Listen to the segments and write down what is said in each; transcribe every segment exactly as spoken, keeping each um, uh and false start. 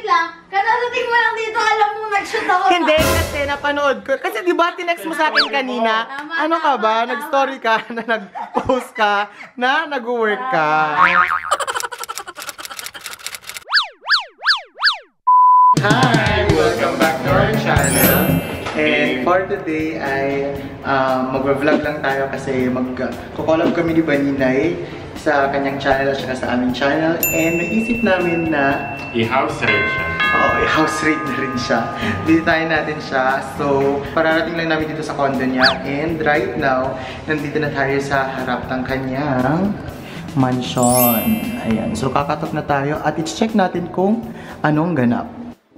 lang. Kadadating mo lang dito, alam mo, nag-shoot ako. Hindi, kasi napanood ko. Kasi di ba, tinext mo sa akin kanina, ano ka ba, nag-story ka, na nag-post ka, na nag-work ka. Hi! Welcome back to our channel. And for today ay uh, mag-vlog lang tayo kasi mag-collab kami ni Baninay sa kanyang channel at saka sa aming channel. And naisip namin na i-house raid siya. Oo, i-house raid na rin siya. Visitahin natin siya. So, pararating lang namin dito sa condo niya. And right now, nandito na tayo sa harap ng kanyang mansion. Ayan. So, kakatok na tayo at i-check natin kung anong ganap.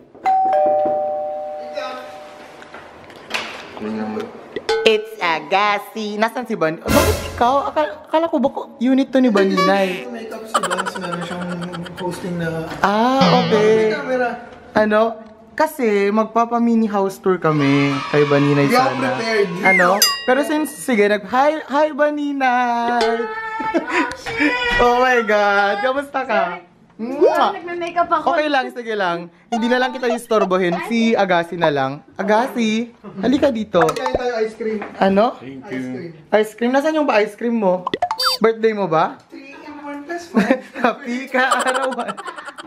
It's Agassi. Nasaan si Ban? Bakit ikaw? Akala, akala ko ba unit to ni Baninay? Makeup si Bans, meron siyang hosting na... Ah, okay. Camera. Ano? Kasi magpapa-mini house tour kami kay Baninay Hindi ako sana. prepared. Ano? Pero since, sige, nag, hi, hi Baninay! Oh my God! Kamusta ka? Mwah! Nagme-makeup ako. Okay lang, sige lang. Hindi na lang kita istorbohin. Si Agassi na lang. Agassi, halika dito. Kaya tayo ice cream. Ano? Thank Ice you. cream. Ice cream? Nasaan yung ba ice cream mo? Birthday mo ba? three in one plus five. Happy ka arawan.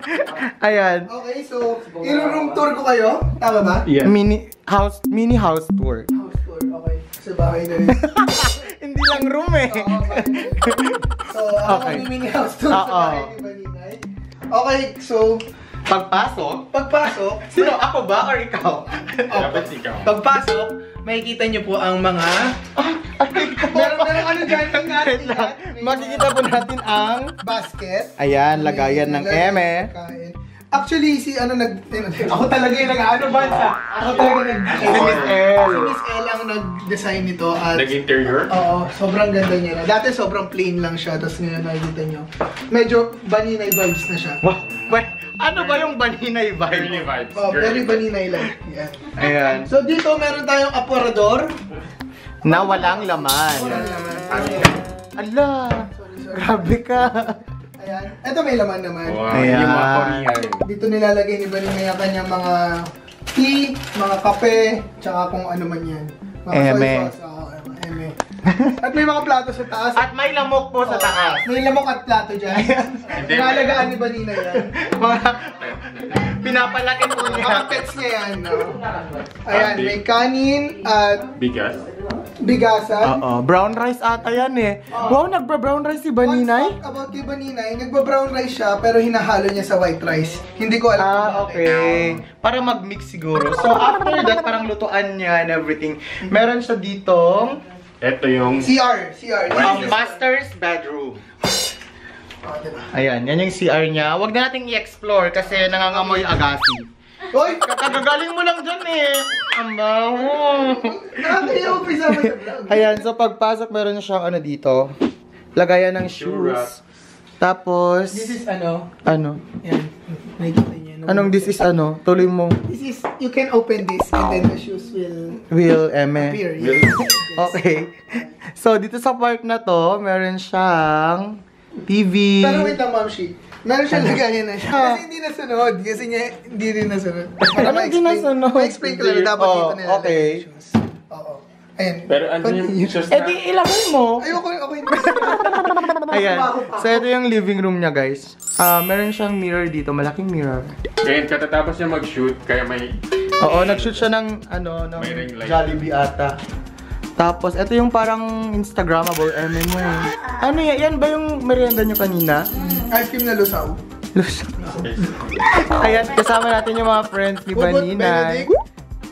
Ayan. Okay, so, i-room tour ko kayo. Tama ba? Yeah. Mini house, mini house tour. House tour, okay. Sa bahay na rin. Hindi lang room eh. Oo, bahay na rin. So, ako Okay. mini house tour sa Oo. bahay ni Baninay. Okay, so, Pagpasok, pagpasok, sino? Ako ba or ikaw? Dapat ikaw. pagpasok, makikita niyo po ang mga... meron, meron ano dyan, ingat, Wait lang. ingat. May Makikita po natin ang... basket. Ayan, lagayan ng Lagayan eme. ng pagkain. Actually, si ano nag... Ako talaga yung nag-ano bansa. Ako talaga nag... Si Miss L. Si Miss L ang nag-design nito at... Nag-interior? Oo, sobrang ganda niya na. Dati sobrang plain lang siya, tapos ngayon nakikita niyo. Medyo Baninay vibes na siya. Wow. Wait, ano ba yung Baninay Girly vibe? vibes. Oh, Girly very Baninay like. Yan. Ayan. So dito meron tayong aparador. Na walang laman. Walang laman. Ala, grabe ka. Ayan. Ito may laman naman. Wow, Ayan. yung mga Korean. Dito nilalagay ni Baninay ang kanyang mga tea, mga kape, tsaka kung ano man yan. Mga Eme. soy sauce. Oo, eme. At may mga plato sa taas. At may lamok po sa Oo, taas. May lamok at plato dyan. Hindi. Nalagaan ni Baninay yan. Mga pinapalaki po Mga niya. pets niya yan. No? Ayan, may kanin at Bigas. bigasan. Oo, brown rice ata yan eh. Wow, nagbra-brown rice si Fun Baninay? fact about kay Baninay, nagba-brown rice siya pero hinahalo niya sa white rice. Hindi ko alam kung Ah, bakit. okay. Para mag-mix siguro. So, after that, parang lutuan niya and everything. Meron siya ditong Ito yung... C R, C R. um, master's bedroom. Oh, diba? Ayan, yan yung C R niya. Huwag na nating i-explore kasi nangangamoy Agassi. Hoy! Kagagaling mo lang dyan eh. Ang baho. Nakakaya mo pa isama sa vlog. Ayan, so pagpasok meron siyang ano dito. Lagayan ng shoes. Tapos, This is ano? ano? Yan. Nakikita niyo. no? Anong this is ano? Tuloy mo. This is, you can open this and then the shoes will Will, eme. appear. Will. Yes. Okay. So, dito sa park na to, meron siyang T V. Pero wait lang, Ma'am Shi. Meron siyang lagayan na siya. Kasi hindi nasunod. Kasi niya, hindi rin nasunod. Para Anong hindi nasunod? Ma-explain ko lang na dapat Oh, dito nila. okay. Shoes. Oo. Ayan. Pero ano yung Continue. shoes Eh na... di, ilagay mo. Ayoko, ako hindi. Ayan. So, ito yung living room niya, guys. Ah, meron siyang mirror dito. Malaking mirror. Ngayon, katatapos niya mag-shoot, kaya may... Oo, nag-shoot siya ng, ano, ng May ring light. Jollibee ata. Tapos, ito yung parang Instagrammable M M mo eh. Ano yan? Yan ba yung merienda nyo kanina? Ice cream na lusaw. Lus. Ayan, kasama natin yung mga friends ni Hugot Baninay. Benedict,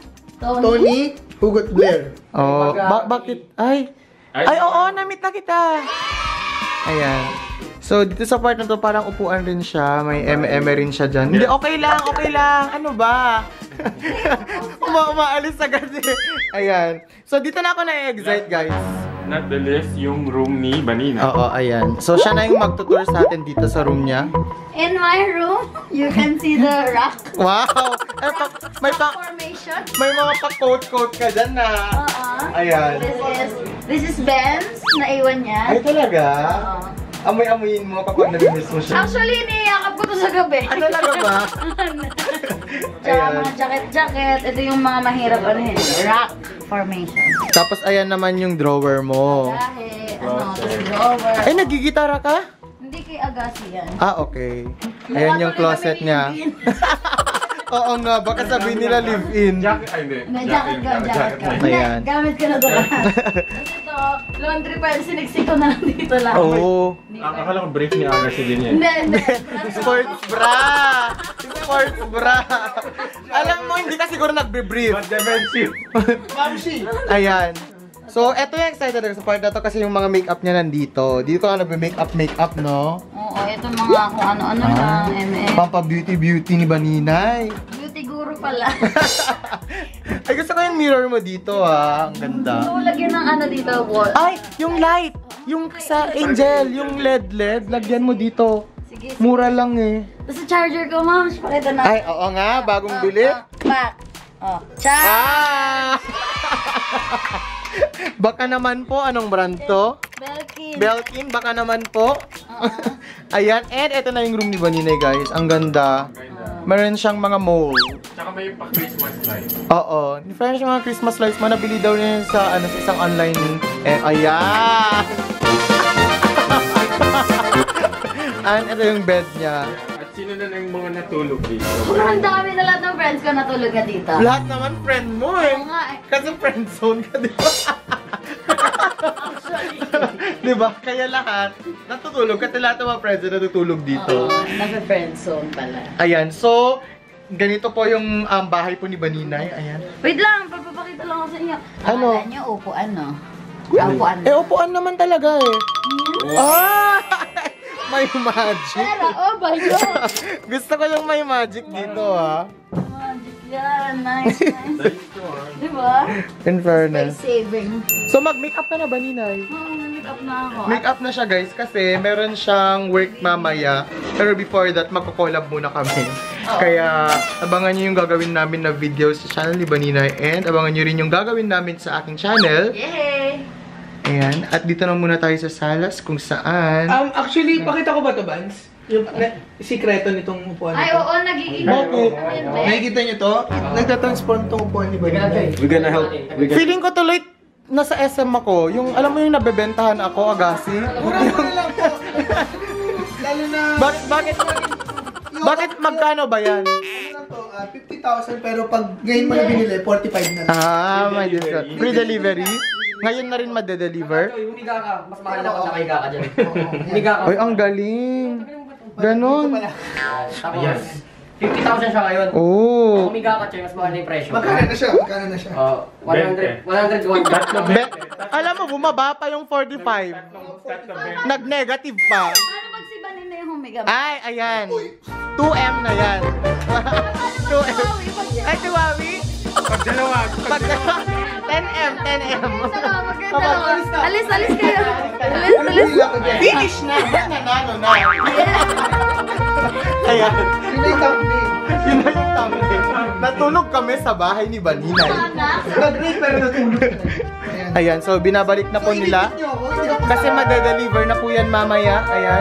Tony, Hugot Blair. Oh, ba bakit? Ay. Ay, oo, na-meet na kita. Ayan. So, dito sa part na to, parang upuan rin siya. May eme eme rin siya dyan. Hindi, okay lang, okay lang. Ano ba? Uma umaalis agad eh. Ayan. So, dito na ako na-excite, guys. Not the least, yung room ni Banina. Oo, ayan. So, siya na yung magtutour sa atin dito sa room niya. In my room, you can see the rock Wow! Eh, pa may, pa formation. may mga pa-coat-coat ka dyan na. Uh-uh. Ayan. This is, this is Benz, naiwan niya. Ay, talaga? Oo. Amoy-amoyin mo kapag nag-miss mo siya. Actually, niyakap ko to sa gabi. Ah, talaga ba? Tsaka Ayan. mga jacket-jacket. Ito yung mga mahirap ano yun. Rock formation. Tapos ayan naman yung drawer mo. Dahil, ano, tapos drawer. Ay, nagigitara ka? Hindi kay Agassi yan. Ah, okay. Ayan yung closet niya. Oo nga, baka sabihin nila live-in. Jacket, ay hindi. May jacket ka, jacket ka. Hindi, Ayan. gamit ka na doon. Tapos ito, laundry pad, siniksik ko na lang dito lang. Oo. Hindi Ak- pa. Akala ko brief ni Aga si din yan. Hindi, hindi. Sports bra! Sports bra! Alam mo, hindi ka siguro nagbe-brief. But defensive. Mamsi! Ayan. So, eto yung excited ako sa part na to kasi yung mga makeup niya nandito. Dito ka nagbe-makeup, makeup, no? Oo, ito mga kung ano-ano lang, M M. Pampa beauty-beauty ni Baninay. Beauty guru pala. Ay, gusto ko yung mirror mo dito, ha. Ang ganda. So, lagyan ng ano dito, wall. Ay, yung light! Yung sa Angel, yung L E D L E D, lagyan mo dito. Sige, sige. Mura lang eh. Tapos sa charger ko, ma'am, pakita na. Ay, oo nga, bagong bili. Oh, back. Oh, char! Ah! Baka naman po, anong brand to? Belkin. Belkin, baka naman po. Oo. Ayan, and eto na yung room ni Baninay, guys. Ang ganda. Meron siyang mga mole. Tsaka may pa-Christmas light. Oo. Meron siyang mga Christmas lights. Manabili daw niya sa, ano, sa isang online. Eh, ayan! And ito yung bed niya. At sino na yung mga natulog dito? Sobrang dami na lahat ng friends ko natulog na dito. Lahat naman friend mo eh. Oo nga eh. Kasi friend zone ka, di ba? Di ba? Kaya lahat, natutulog. Kasi lahat ng mga friends na natutulog dito. Oo, nasa friend zone pala. Ayan, so, ganito po yung um, bahay po ni Baninay. Ayan. Wait lang, pagpapakita lang ako sa inyo. Ano? Akala niyo upuan, no? Upuan. Eh, upuan naman talaga eh. Ah! May magic. Pero, oh ba yun? Gusto ko yung may magic dito, ha. Magic yan. Nice, nice. Dito ah. Diba? In fairness. Space saving. So, mag-makeup ka na ba, Ninay? Oo, make up na ako. Make-up na siya, guys, kasi meron siyang work mamaya. Pero before that, magko-collab muna kami. Kaya, abangan nyo yung gagawin namin na videos sa channel ni Baninay. And abangan nyo rin yung gagawin namin sa aking channel. Yay! Ayan. At dito na muna tayo sa salas kung saan. Um, actually, pakita ko ba ito, Vance? Yung na, sikreto nitong upuan Ay, nito. oo, nagiging... Okay. Ayun, Nakikita niyo to? Nagtatransform itong upuan ni Baninay. We're gonna help. We're Feeling ko tuloy nasa S M ako. Yung, alam mo yung nabebentahan ako, Agassi? Mura-mura lang po. Lalo na... Bakit, bakit, bakit magkano ba yan? Ano lang to, ah, fifty thousand pero pag ngayon mo na binili, forty-five na lang. Ah, may discount. Free delivery? Ngayon na rin made-deliver? Yung humiga ka, mas mahal na kung nakahiga ka dyan. Humiga ka. Ay, ang galing. Ganon. Tapos, fifty thousand siya ngayon. Kung Oo. humiga ka, Choy, mas mahal na yung presyo. Magkano na siya? Magkano na siya? Oh, one hundred, one hundred to one hundred. Be- alam mo, bumaba pa yung forty-five. Nag-negative pa. Paano pag si Banin na yung humiga? Ay, ayan. two M na yan. two M. Ay, Tiwawi? Pag dalawa. Pag ten M, ten M. Maganda. Alis, alis kayo. Alis, alis. Finish na. Nanalo na. Ayan. Yun na yung thumbnail. Yun na yung thumbnail. Natulog kami sa bahay ni Baninay. Nag-rate pero natulog na. Ayan. Ayan, so binabalik na po So, nila. inikit niyo ako, hindi ako Kasi sa- madedeliver na po yan mamaya. Ayan.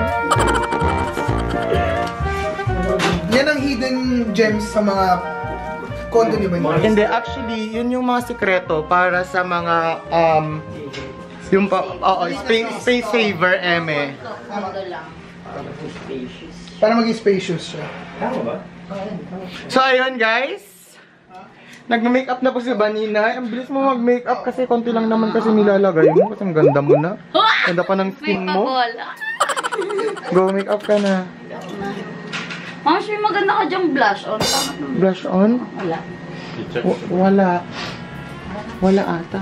Yan ang hidden gems sa mga condo ni Baninay. Hindi, actually, yun yung mga sikreto para sa mga, um, yung pa, oo, space, space saver, eme. Kondo lang. Para maging spacious siya. So, ayun guys. Nag-makeup na po si Baninay. Ang bilis mo mag-makeup kasi konti lang naman kasi nilalagay mo. Kasi ang ganda mo na. Ganda pa ng May skin mo. pabola. Go, makeup ka na. Ma'am, siya maganda ka diyang blush on. Tama naman. Blush on? Wala. W- wala. Wala ata.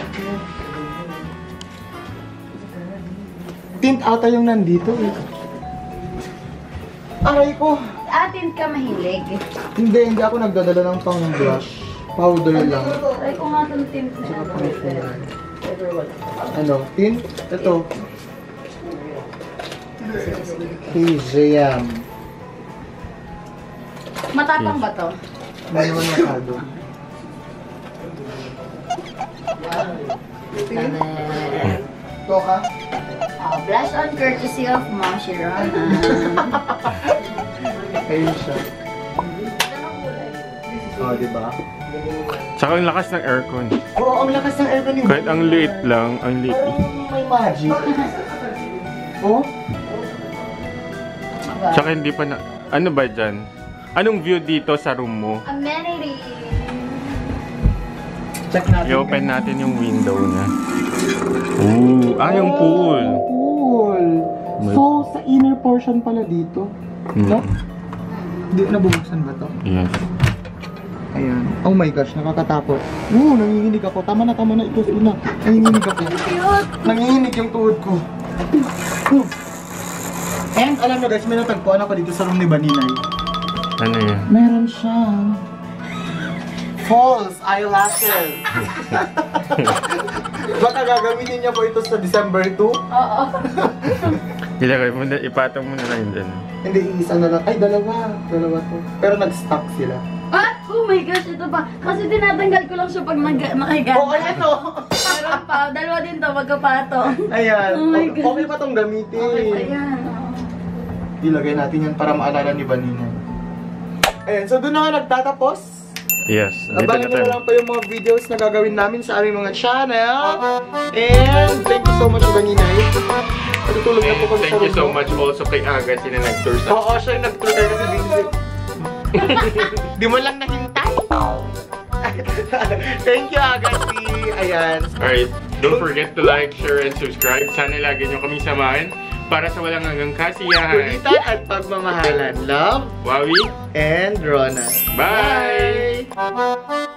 Tint ata yung nandito eh. Aray ko. Atin ka mahilig. Hindi, hindi ako nagdadala ng pang blush. Powder lang. Try ko nga itong tint na yan. Pero wala. Ano? Tint? Ito. Hey, Jam. Matapang ba to? Hindi naman masyado. Ito ka? Ah, blush on courtesy of Ma'am Shirona. Ayun siya. Oh, di ba? Tsaka ang lakas ng aircon. Oo, ang lakas ng aircon ni Kahit ang liit lang, ang liit. Parang may magic. Oh? Tsaka hindi pa na... Ano ba dyan? Anong view dito sa room mo? Amenity. Check natin. I-open natin yung window niya. Ooh, ah, yung pool. Pool. So, sa inner portion pala dito. No? Mm. Hindi, nabubuksan ba to? Yes. Ayan. Oh my gosh, nakakatakot. Oo, nanginginig ako. Tama na, tama na. Ito, ina. Nanginginig ako. Nanginginig yung tuhod ko. And alam nyo guys, may natagpuan ako dito sa room ni Baninay. Ano yan? Meron siyang false eyelashes. Baka gagamitin niya po ito sa December two? Oo. Ilagay mo na, ipatong mo na lang dyan. Hindi, isa na lang. Ay, dalawa. Dalawa to. Pero nag-stock sila. Ah! Oh my gosh, ito pa. Kasi tinatanggal ko lang siya pag nag- nakahiga. Oo, ayan o. Meron pa. Dalawa din to, magkapato. Ayan. Oh my O- God. Okay pa tong gamitin. Okay pa yan. Ilagay natin yan para maalala ni Vanina. Ayan, so doon na nga nagtatapos. Yes, dito Abangan na nyo tayo. na lang po yung mga videos na gagawin namin sa aming mga channel. And thank you so much, Vanina. Natutulog na po kami sa Thank you so room. much also kay Aga, sila nag-tour sa... Oo, siya yung nag-tour tayo kasi busy. Di mo lang nahintay. Thank you, Agassi. Ayan. Alright, don't forget to like, share, and subscribe. Sana lagi nyo kami samahan para sa walang hanggang kasiyahan. Kulitan at pagmamahalan. Love Wawi, and Rona. bye! Bye!